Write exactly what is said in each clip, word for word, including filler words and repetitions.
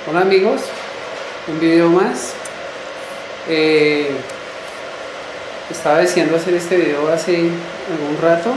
Hola amigos, un video más. Eh, estaba deseando hacer este video hace algún rato.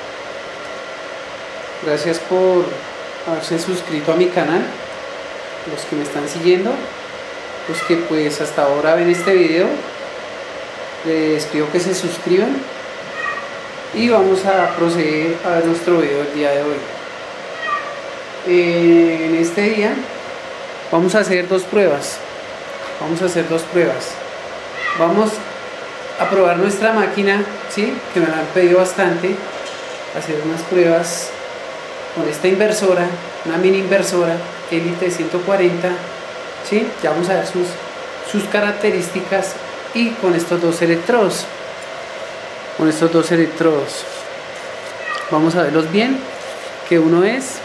Gracias por haberse suscrito a mi canal, los que me están siguiendo, los que pues hasta ahora ven este video, les pido que se suscriban y vamos a proceder a ver nuestro video el día de hoy. Eh, en este día vamos a hacer dos pruebas. Vamos a hacer dos pruebas. Vamos a probar nuestra máquina, ¿sí? Que me la han pedido bastante. Hacer unas pruebas con esta inversora, una mini inversora Elite ciento cuarenta, ¿sí? Ya vamos a ver sus, sus características y con estos dos electrodos. Con estos dos electrodos. Vamos a verlos bien. Que uno es.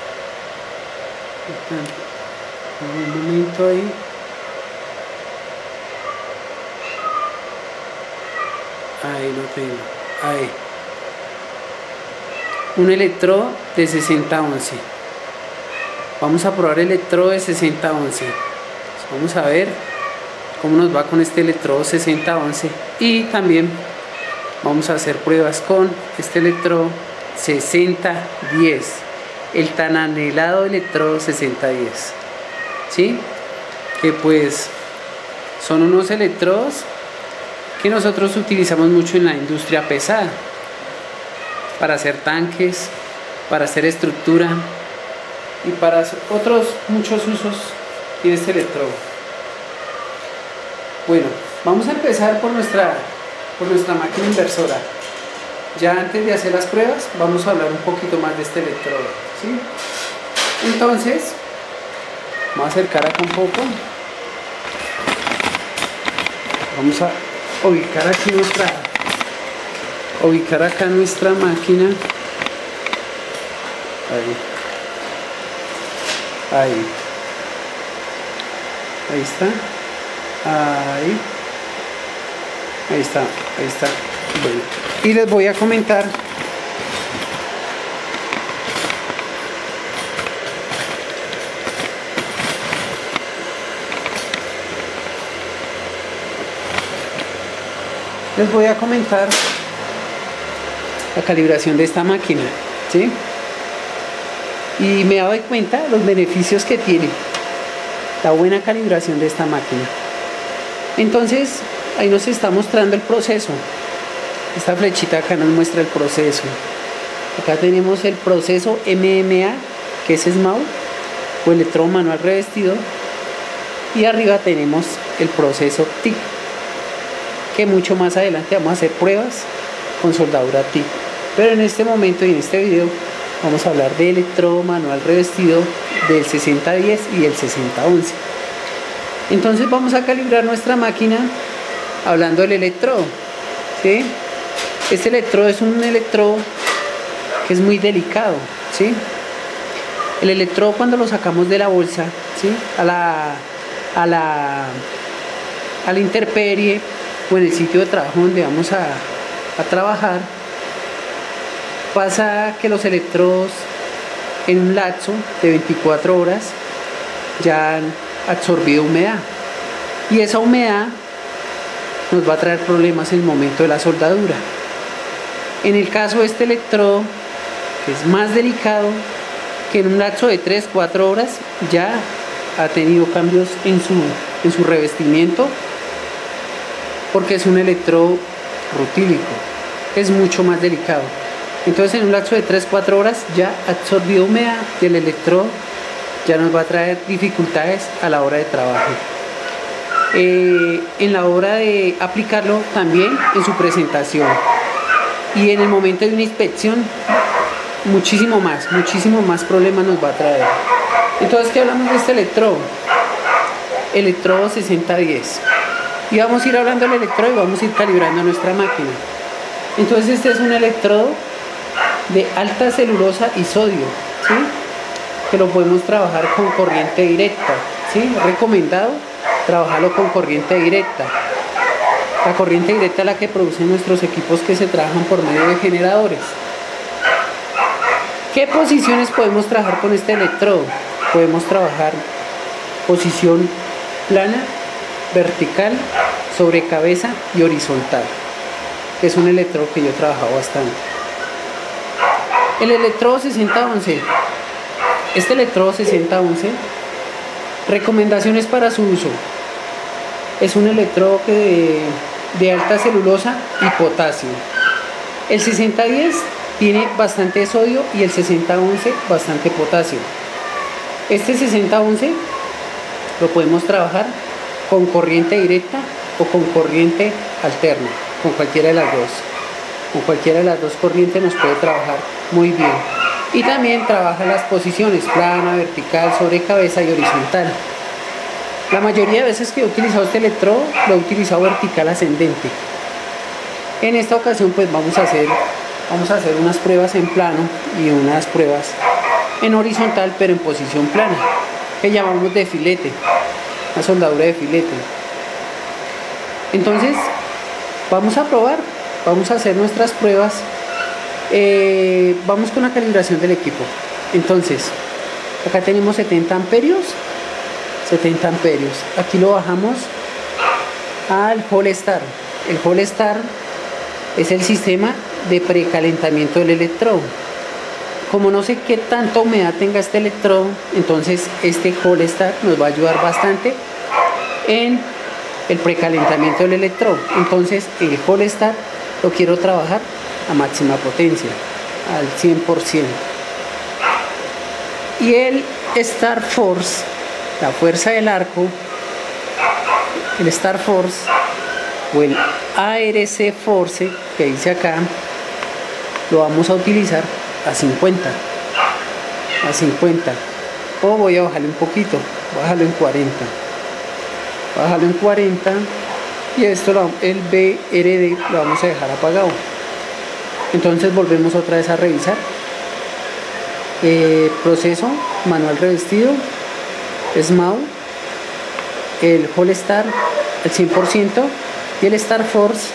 Un momento ahí. Ahí lo tengo. Ahí. Un electrodo de sesenta once. Vamos a probar el electrodo de sesenta once. Vamos a ver cómo nos va con este electrodo sesenta once. Y también vamos a hacer pruebas con este electrodo sesenta diez. El tan anhelado electrodo sesenta diez. ¿Sí? Que pues son unos electrodos que nosotros utilizamos mucho en la industria pesada, para hacer tanques, para hacer estructura y para otros muchos usos tiene este electrodo. Bueno, vamos a empezar por nuestra, por nuestra máquina inversora. Ya antes de hacer las pruebas vamos a hablar un poquito más de este electrodo, ¿sí? Entonces vamos a acercar acá un poco. Vamos a ubicar aquí nuestra ubicar acá nuestra máquina. Ahí. Ahí. Ahí está. Ahí. Ahí está. Ahí está. Bueno. Y les voy a comentar les voy a comentar la calibración de esta máquina, ¿sí? Y me he dado cuenta los beneficios que tiene la buena calibración de esta máquina. Entonces ahí nos está mostrando el proceso. Esta flechita acá nos muestra el proceso. Acá tenemos el proceso M M A, que es S M A U o electrodo manual revestido, y arriba tenemos el proceso T I C, que mucho más adelante vamos a hacer pruebas con soldadura T I C. Pero en este momento y en este video vamos a hablar de electrodo manual revestido del sesenta diez y del sesenta once. Entonces vamos a calibrar nuestra máquina hablando del electrodo, ¿sí? Este electrodo es un electrodo que es muy delicado, ¿sí? El electrodo, cuando lo sacamos de la bolsa, ¿sí? a la a la a la intemperie o en el sitio de trabajo donde vamos a, a trabajar, pasa que los electrodos en un lapso de veinticuatro horas ya han absorbido humedad, y esa humedad nos va a traer problemas en el momento de la soldadura. En el caso de este electrodo, que es más delicado, que en un lapso de tres a cuatro horas ya ha tenido cambios en su, en su revestimiento, porque es un electrodo rutílico, es mucho más delicado. Entonces en un lapso de tres a cuatro horas ya ha absorbido humedad y el electrodo ya nos va a traer dificultades a la hora de trabajo. Eh, en la hora de aplicarlo también en su presentación, y en el momento de una inspección muchísimo más, muchísimo más problemas nos va a traer. Entonces, ¿qué hablamos de este electrodo? Electrodo sesenta diez. Y vamos a ir hablando del electrodo y vamos a ir calibrando nuestra máquina. Entonces este es un electrodo de alta celulosa y sodio, ¿sí? Que lo podemos trabajar con corriente directa, ¿sí? Recomendado trabajarlo con corriente directa. La corriente directa es la que producen nuestros equipos que se trabajan por medio de generadores. ¿Qué posiciones podemos trabajar con este electrodo? Podemos trabajar posición plana, vertical, sobre cabeza y horizontal. Es un electrodo que yo he trabajado bastante. El electrodo sesenta once. Este electrodo sesenta once, recomendaciones para su uso. Es un electrodo que de, de alta celulosa y potasio. El sesenta diez tiene bastante sodio y el sesenta once bastante potasio. Este sesenta once lo podemos trabajar con corriente directa o con corriente alterna, con cualquiera de las dos. Con cualquiera de las dos corrientes nos puede trabajar muy bien. Y también trabaja las posiciones plana, vertical, sobre cabeza y horizontal. La mayoría de veces que he utilizado este electrodo lo he utilizado vertical ascendente. En esta ocasión pues vamos a hacer, vamos a hacer unas pruebas en plano y unas pruebas en horizontal, pero en posición plana, que llamamos de filete, una soldadura de filete. Entonces vamos a probar, vamos a hacer nuestras pruebas. Eh, vamos con la calibración del equipo. Entonces acá tenemos setenta amperios, setenta amperios. Aquí lo bajamos al Holestar. El Holestar es el sistema de precalentamiento del electrodo. Como no sé qué tanta humedad tenga este electrodo, entonces este Holestar nos va a ayudar bastante en el precalentamiento del electrodo. Entonces el Holestar lo quiero trabajar a máxima potencia, al cien por ciento. Y el Star Force, la fuerza del arco, el Star Force o el A R C Force que dice acá, lo vamos a utilizar a cincuenta, a cincuenta, o voy a bajarle un poquito, bájalo en cuarenta, bájalo en cuarenta, y esto lo, el B R D lo vamos a dejar apagado. Entonces volvemos otra vez a revisar. Eh, proceso, manual revestido, S M A U, el Holestar al cien por ciento y el Star Force,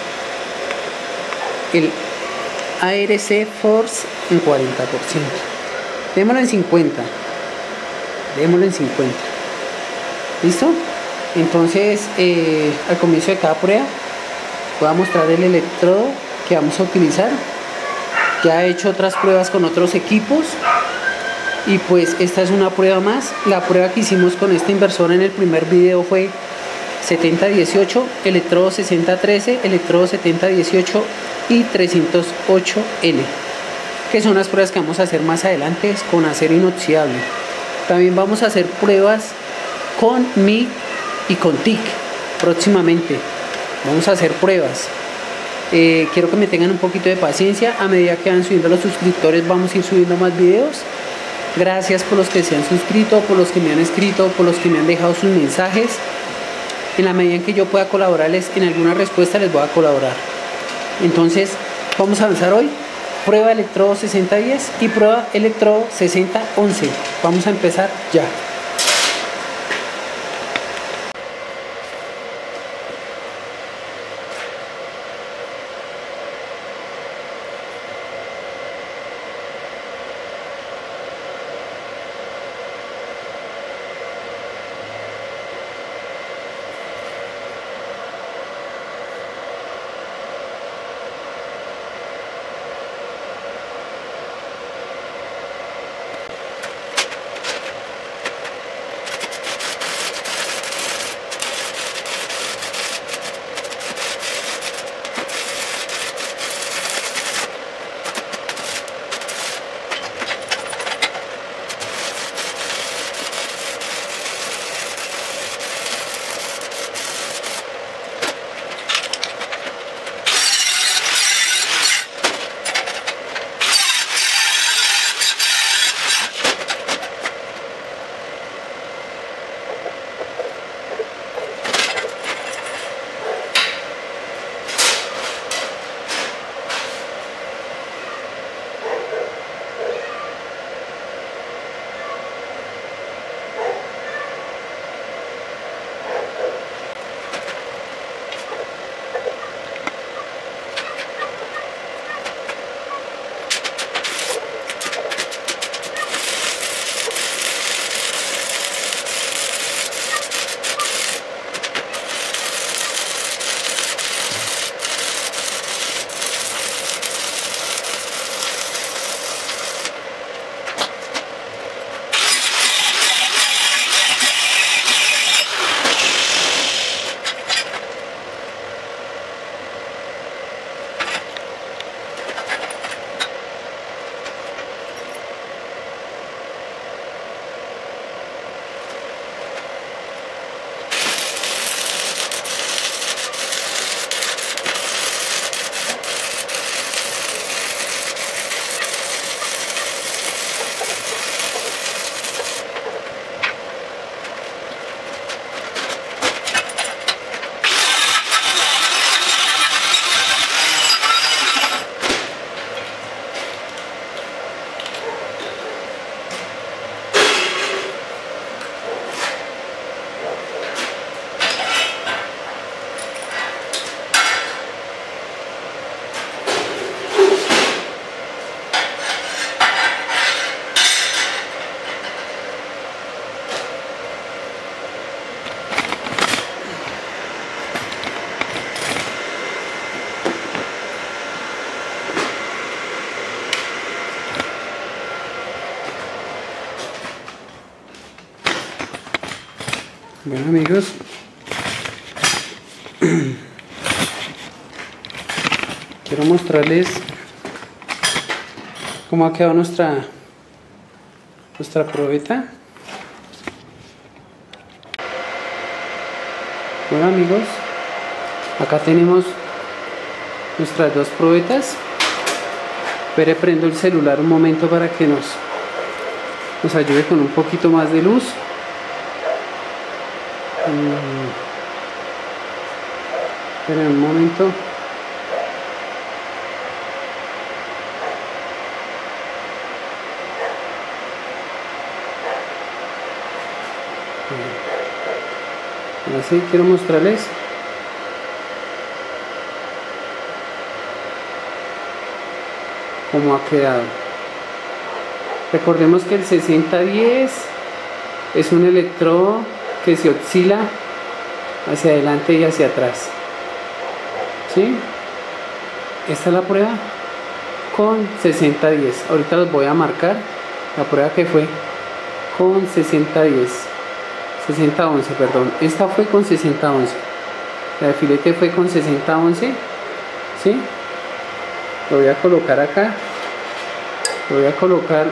el A R C Force en cuarenta por ciento. Démoslo en cincuenta, démoslo en cincuenta. ¿Listo? Entonces eh, al comienzo de cada prueba voy a mostrar el electrodo que vamos a utilizar. Ya he hecho otras pruebas con otros equipos y pues esta es una prueba más. La prueba que hicimos con este inversor en el primer video fue setenta dieciocho, electrodo sesenta trece, electrodo setenta dieciocho y trescientos ocho N, que son las pruebas que vamos a hacer más adelante con acero inoxidable. También vamos a hacer pruebas con M I G y con T I C próximamente. Vamos a hacer pruebas. Eh, quiero que me tengan un poquito de paciencia. A medida que van subiendo los suscriptores vamos a ir subiendo más videos. Gracias por los que se han suscrito, por los que me han escrito, por los que me han dejado sus mensajes. En la medida en que yo pueda colaborarles en alguna respuesta, les voy a colaborar. Entonces vamos a avanzar hoy. Prueba electrodo sesenta diez y prueba electrodo sesenta once. Vamos a empezar ya. Bueno, amigos, quiero mostrarles cómo ha quedado nuestra nuestra probeta. Bueno, amigos, acá tenemos nuestras dos probetas. Pero prendo el celular un momento para que nos nos ayude con un poquito más de luz. Esperen un momento. Ahora sí, quiero mostrarles cómo ha quedado. Recordemos que el sesenta diez es un electrodo que se oscila hacia adelante y hacia atrás. ¿Sí? Esta es la prueba con sesenta diez. Ahorita los voy a marcar la prueba que fue con sesenta diez, sesenta once, perdón. Esta fue con sesenta once. La de filete fue con sesenta once. ¿Sí? Lo voy a colocar acá. Lo voy a colocar.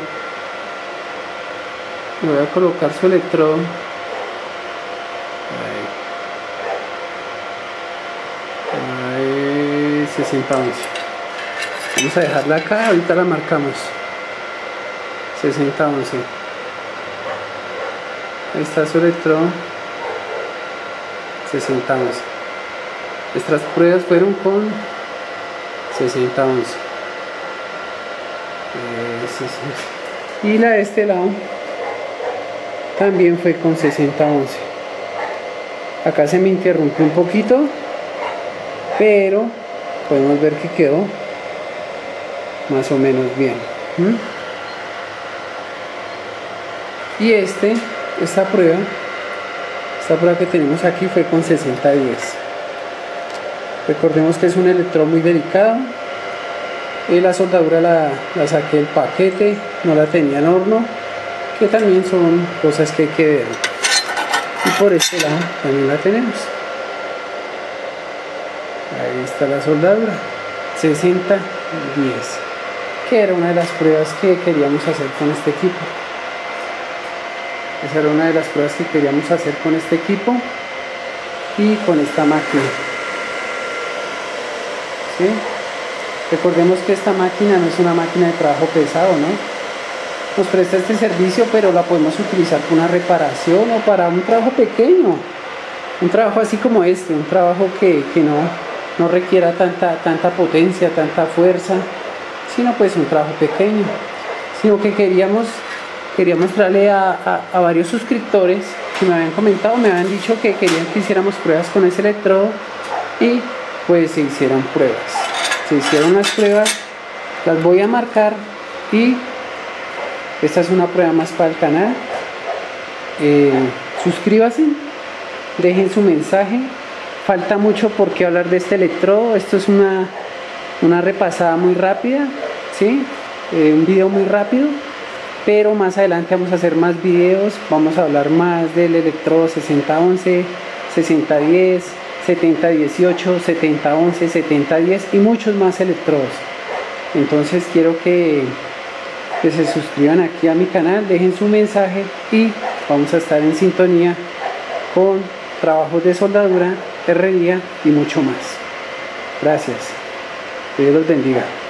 Le voy a colocar su electrodo. Ahí. Ahí, sesenta once. Vamos a dejarla acá, ahorita la marcamos. sesenta once. Ahí está su electrodo. sesenta once. Nuestras pruebas fueron con sesenta once. Y la de este lado también fue con sesenta once. Acá se me interrumpió un poquito, pero podemos ver que quedó más o menos bien. ¿Mm? Y este, esta prueba, esta prueba que tenemos aquí fue con sesenta diez. Recordemos que es un electrodo muy delicado. Y la soldadura la, la saqué del paquete, no la tenía en horno, que también son cosas que hay que ver. Y por este lado también la tenemos. Ahí está la soldadura, sesenta diez, que era una de las pruebas que queríamos hacer con este equipo. Esa era una de las pruebas que queríamos hacer con este equipo y con esta máquina. ¿Sí? Recordemos que esta máquina no es una máquina de trabajo pesado, ¿no? Nos presta este servicio, pero la podemos utilizar para una reparación o para un trabajo pequeño. Un trabajo así como este, un trabajo que, que no, no requiera tanta, tanta potencia, tanta fuerza, sino pues un trabajo pequeño. Sino que queríamos, queríamos mostrarle a, a, a varios suscriptores que me habían comentado, me habían dicho que querían que hiciéramos pruebas con ese electrodo y pues se hicieron pruebas. Se hicieron las pruebas, las voy a marcar y esta es una prueba más para el canal. Eh, suscríbase, dejen su mensaje. Falta mucho por qué hablar de este electrodo. Esto es una, una repasada muy rápida, ¿sí? Eh, un video muy rápido, pero más adelante vamos a hacer más videos. Vamos a hablar más del electrodo sesenta once, sesenta diez, setenta dieciocho, setenta once, setenta diez y muchos más electrodos. Entonces quiero que, que se suscriban aquí a mi canal, dejen su mensaje y vamos a estar en sintonía con trabajos de soldadura, herrería y mucho más. Gracias. Que Dios los bendiga.